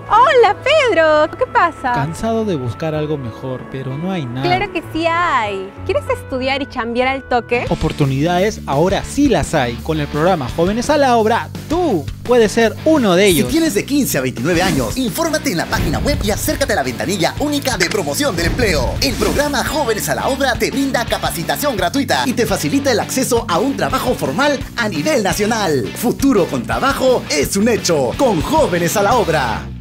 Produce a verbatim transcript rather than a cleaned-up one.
Hola, Pedro. ¿Qué pasa? Cansado de buscar algo mejor, pero no hay nada. Claro que sí hay. ¿Quieres estudiar y chambear al toque? Oportunidades ahora sí las hay. Con el programa Jóvenes a la Obra, tú puedes ser uno de ellos. Si tienes de quince a veintinueve años, infórmate en la página web y acércate a la ventanilla única de promoción del empleo. El programa Jóvenes a la Obra te brinda capacitación gratuita y te facilita el acceso a un trabajo formal a nivel nacional. Futuro con trabajo es un hecho. Con Jóvenes a la Obra.